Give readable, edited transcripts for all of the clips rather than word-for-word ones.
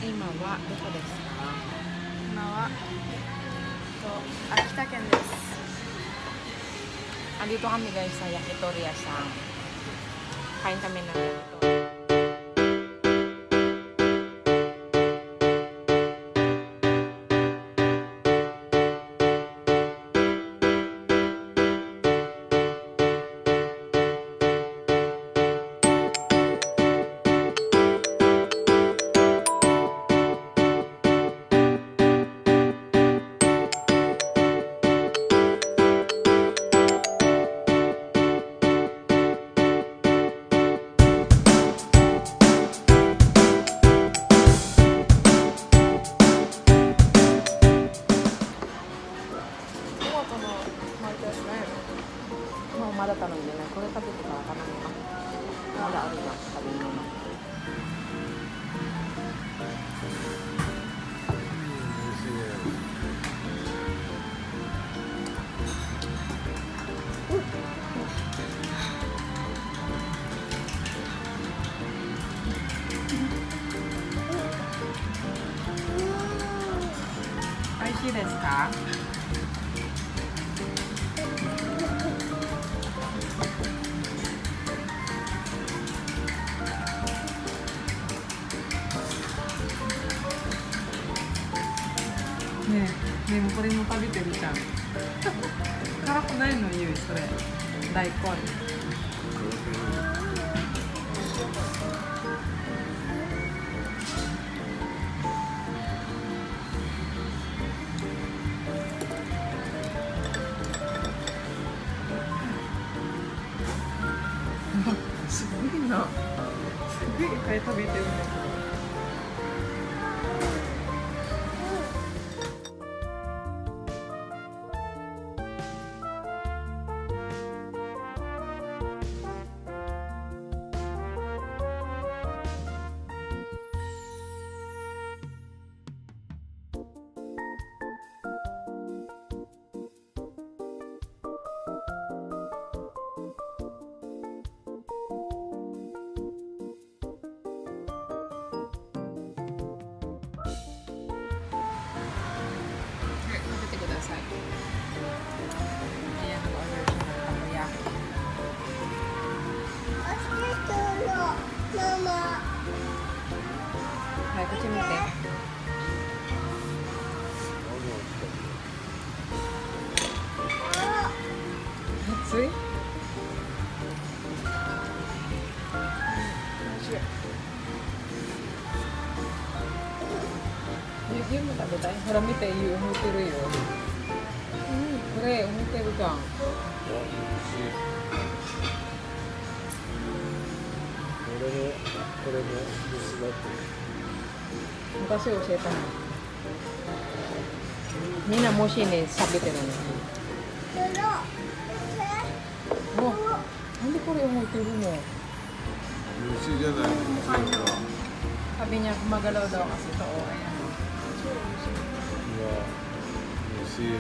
今はどこですか？ 今は秋田県です。 Andito kami guys sa Yakitori San. Kain kami ng yakitori.まだ頼んでない。これ食べてから頼むか。まだあるな、食べ物。美味しいですか？ねえ、もうこれも食べてるじゃん。辛くないのゆい、それ。大根。すごいな。すごいいっぱい食べてるね。はい、こっち見て。熱い？ゆも食べたい？ほら見て、ゆ思ってるよ。これ思ってるじゃん。これも虫だって昔教えたの。みんなもしね、食べてるの。なんでこれ思ってるの？ 虫じゃない。 Sabi niya gumagalaw daw kasi ito. Ayan. 虫。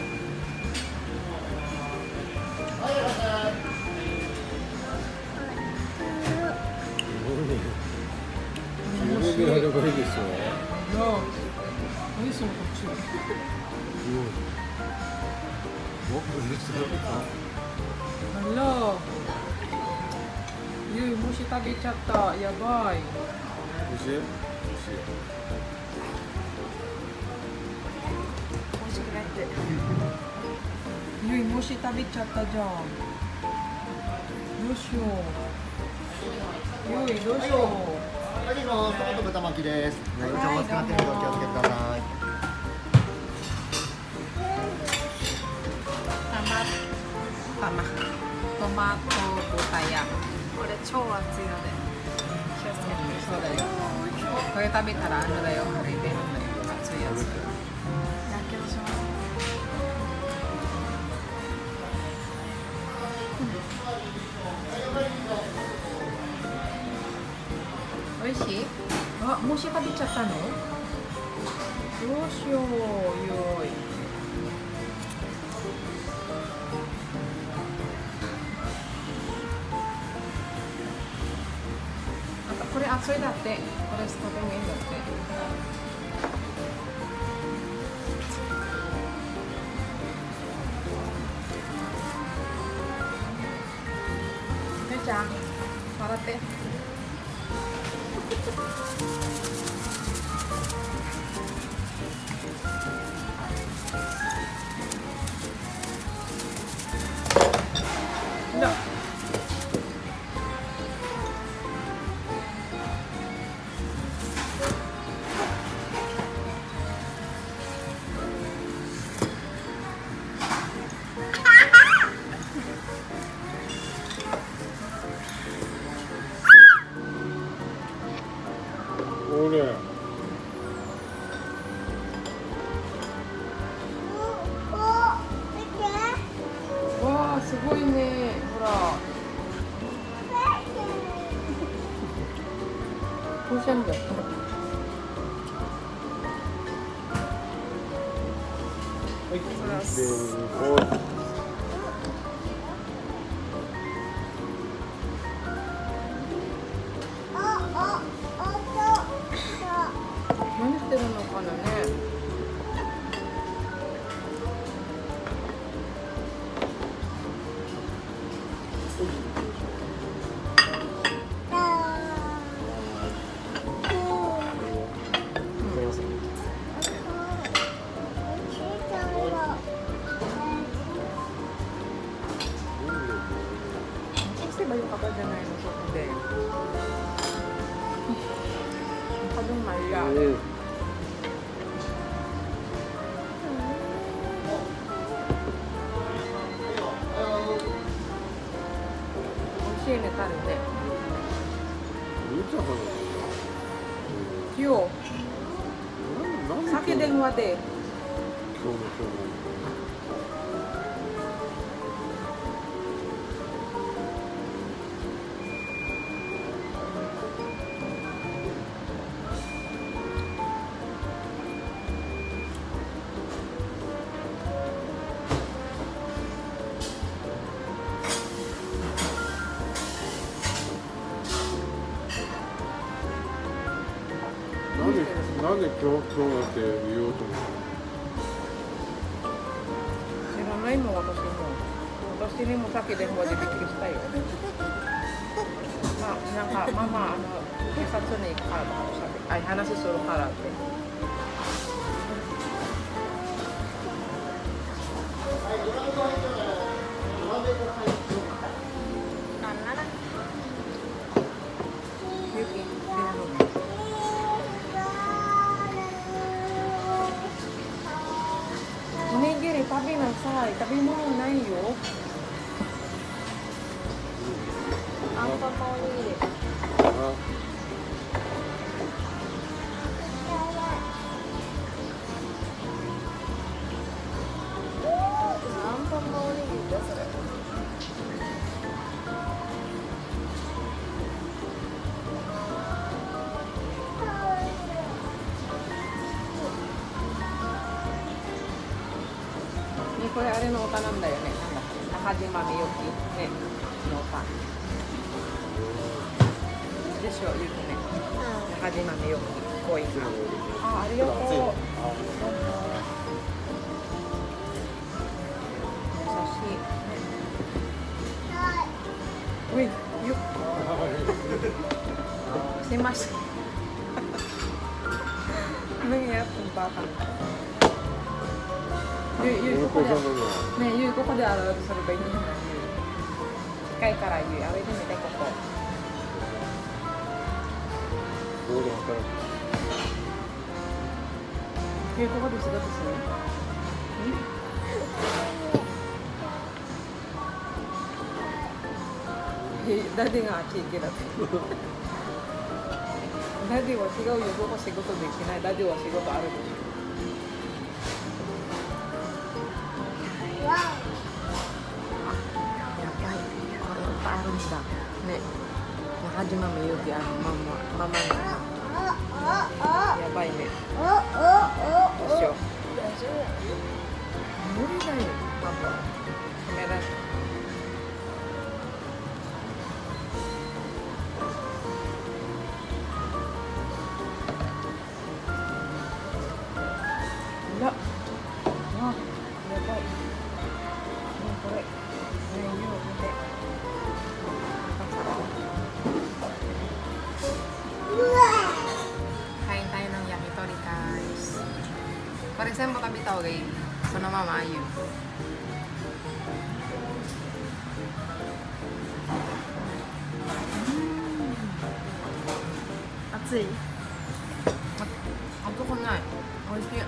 これがいいでしょ。 何そのこっち。あら。ゆい、虫食べちゃった。やばい。 虫？虫。 美味しくなって。 ゆい、虫食べちゃったじゃん。どうしよう。ゆい、どうしよう。 はい、トマト豚巻きです。お茶を使ってみてお気をつけください。 トマト豚や。 これ超熱いので気をつけて。 そうだよ。これ食べたらあれだよ、腫れてるんだよ。熱いやつ。 やけどします。 美味しい？あ、虫食べちゃったの？どうしよう、よい。これ温それだって。これとてもいいんだって。ちゃん、笑って。わあ、すごいね。ほら。どうしたんだよ。何してるのかなね。すればよかったじゃないの、そこで。Kadang maya. Oishiiね、タルね。今日酒電話で。 なんで今日だって言おうと思ったの？ 知らないもん、私にもさっき電話でびっくりしたよ。なんかママ警察に行くからとかしゃべ、話するからって。食べなさい。食べ物ないよ。あんぱんもおにぎり。あんぱんもおにぎりだそれ。これあれの歌なんだよね。なんだっけ、中島みゆきねの歌でしょ、ゆきね。中島みゆき恋が。ありがとう。優しい。おい、ゆっ。すいません。何やってんバカみたいな。ゆいここでね、ゆいここであるそればいいんじゃない？近いからゆい歩いてみてここ。ゆいここで仕事する？ダディがあっち行けだって。ダディは違うよ、どこ仕事できない。ダディは仕事あるでしょ。あるんだね。中島みゆき、ママのやばいね。でしょ。無理だよ、パパ。カメラ。 これ全部食べた方がいい。そのままあゆ。 熱い。 熱くない。美味しい。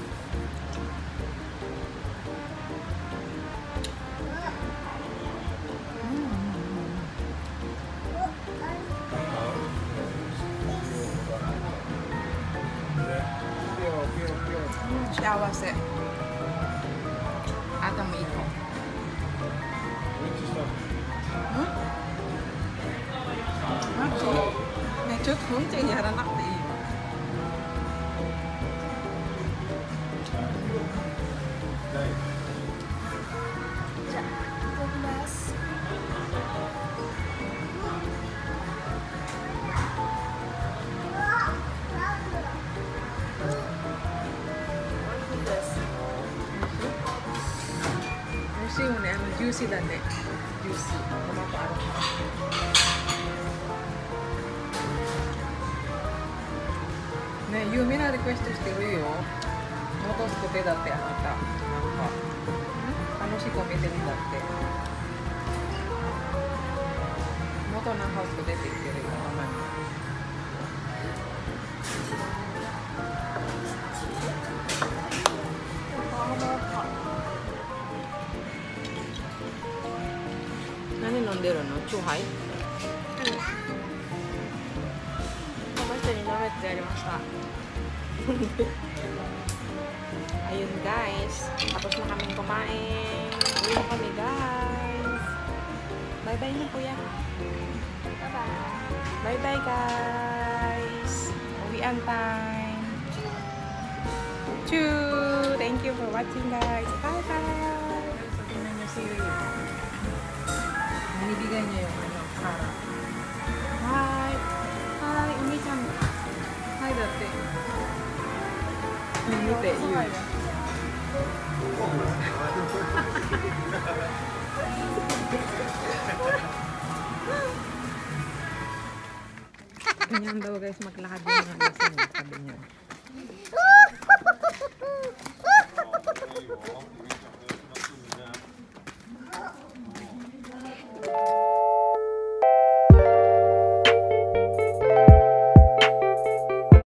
幸せ。あともいいと。マジ？ね、ちょっと本当にやらなくていい。 じゃあ、いただきます。 美味しいよね、ジューシーだね。ジューシー。トマトあるから。ね、有名なリクエストしてるよ。元作ってだってあなた。なんか楽しいコメディだって。元のハウス出てきてるよ、たまに。何飲んでるの？チューハイ？ この人に飲めってやりました。 Ayun guys, tapos na kaming kumain. Uwi na kami guys. Bye bye na kuya. Bye bye. Bye bye guys. Uwian time. Choo! Thank you for watching guys. Bye bye. So, tingnan nyo si Rio. Binibigay niya yung Kara. Hi! Hi! Umi-chan. Hi, dati. Minute, yun. Ganyan daw guys, maglakad yung mga lasing. Sabi niya.